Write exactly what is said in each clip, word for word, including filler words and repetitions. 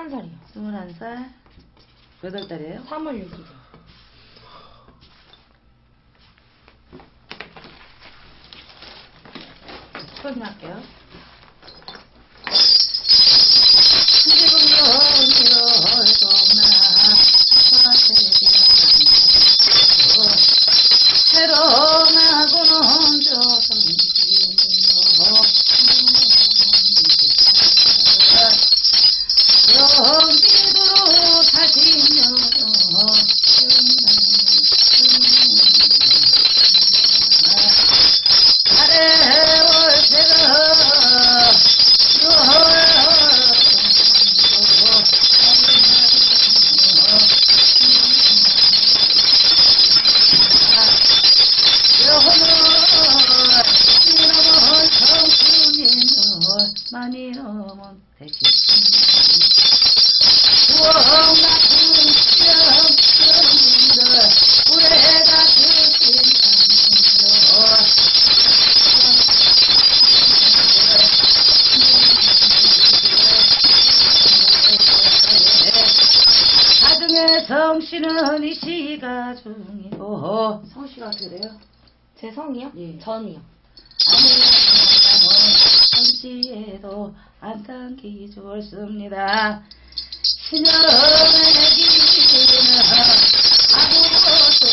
스물한 살이요. 스물한 살. 몇 월 달이에요? 삼월 육일. 확인할게요. 새로나고는 저성지요 영기도로 사시며 많이 넘은 대신 구원 같은 영성들 불에 같으신 가중의 성씨는 이 시가 중이고 성씨가 어떻게 돼요? 제 성이요? 예. 전이요. 성씨에도 안 당기 좋습니다. 신령의 기는 아무것도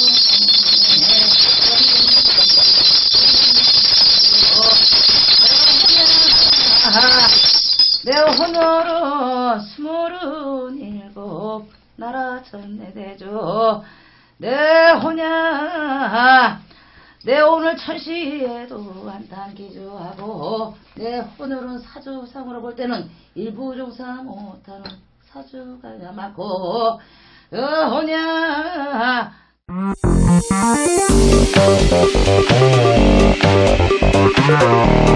내 혼으로 스물은 일곱 나라 천내대조 내 혼야 내 오늘 천시에도 안 당기주하고 내 오늘은 사주상으로 볼 때는 일부종사 못하는 사주가 많고 어호냐